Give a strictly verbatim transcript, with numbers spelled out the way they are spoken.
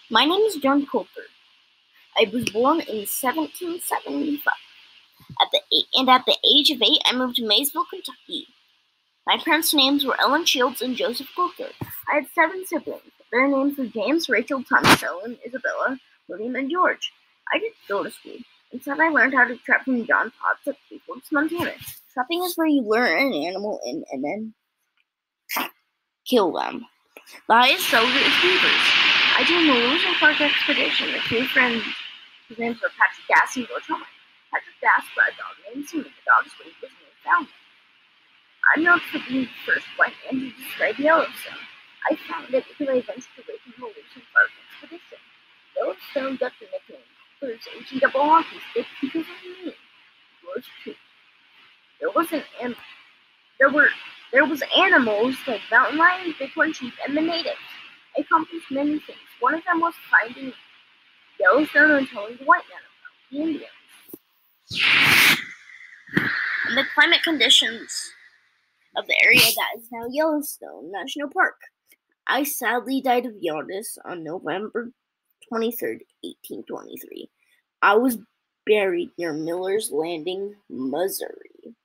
My name is John Colter. I was born in seventeen seventy-five. At the eight, and at the age of eight, I moved to Maysville, Kentucky. My parents' names were Ellen Shields and Joseph Colter. I had seven siblings. Their names were James, Rachel, Thomas, Ellen, Isabella, William, and George. I didn't go to school. Instead, I learned how to trap from John Potts at Forks, Montana. Trapping is where you lure an animal in and then kill them. The highest seller is beavers. I joined the Lewis and Clark expedition with two friends whose names were Patrick Gass and George Homer. Patrick Gass brought a dog named Simon. The dog's weight was near found. I'm known for being the first white man to describe Yellowstone. I found it because I ventured away from the Lewis and Clark expedition. Yellowstone got the nickname Colter's H E double hockey stick because of me. Yours too. There was an an there were there was animals like mountain lions, bighorn sheep, and the natives. I accomplished many things. One of them was finding Yellowstone and telling the white men about the Indians. And the climate conditions of the area that is now Yellowstone National Park. I sadly died of jaundice on November twenty-third, eighteen twenty-three. I was buried near Miller's Landing, Missouri.